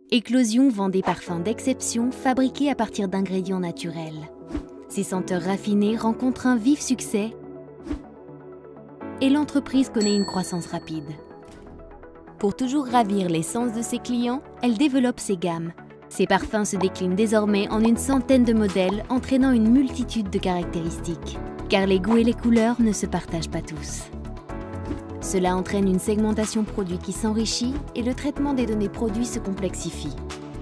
Éclosion vend des parfums d'exception fabriqués à partir d'ingrédients naturels. Ces senteurs raffinées rencontrent un vif succès et l'entreprise connaît une croissance rapide. Pour toujours ravir les sens de ses clients, elle développe ses gammes. Ses parfums se déclinent désormais en une centaine de modèles, entraînant une multitude de caractéristiques. Car les goûts et les couleurs ne se partagent pas tous. Cela entraîne une segmentation produit qui s'enrichit et le traitement des données produits se complexifie.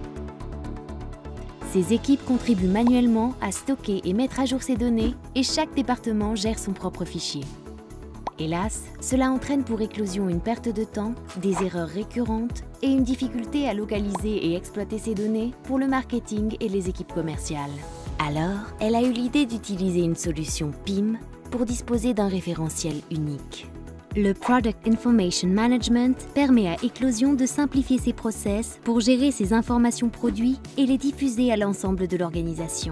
Ces équipes contribuent manuellement à stocker et mettre à jour ces données et chaque département gère son propre fichier. Hélas, cela entraîne pour Éclosion une perte de temps, des erreurs récurrentes et une difficulté à localiser et exploiter ces données pour le marketing et les équipes commerciales. Alors, elle a eu l'idée d'utiliser une solution PIM pour disposer d'un référentiel unique. Le Product Information Management permet à Éclosion de simplifier ses process pour gérer ses informations produits et les diffuser à l'ensemble de l'organisation.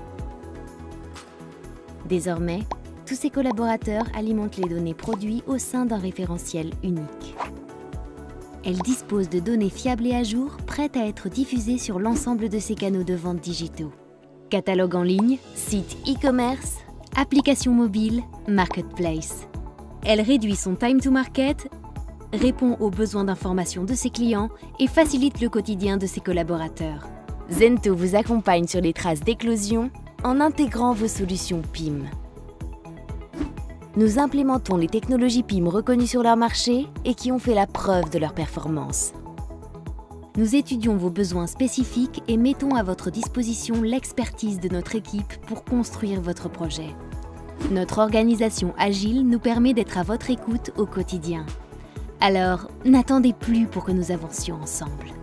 Désormais, tous ses collaborateurs alimentent les données produits au sein d'un référentiel unique. Elle dispose de données fiables et à jour, prêtes à être diffusées sur l'ensemble de ses canaux de vente digitaux. Catalogue en ligne, site e-commerce, application mobile, marketplace. Elle réduit son time to market, répond aux besoins d'information de ses clients et facilite le quotidien de ses collaborateurs. Zento vous accompagne sur les traces d'Éclosion en intégrant vos solutions PIM. Nous implémentons les technologies PIM reconnues sur leur marché et qui ont fait la preuve de leur performance. Nous étudions vos besoins spécifiques et mettons à votre disposition l'expertise de notre équipe pour construire votre projet. Notre organisation agile nous permet d'être à votre écoute au quotidien. Alors, n'attendez plus pour que nous avancions ensemble.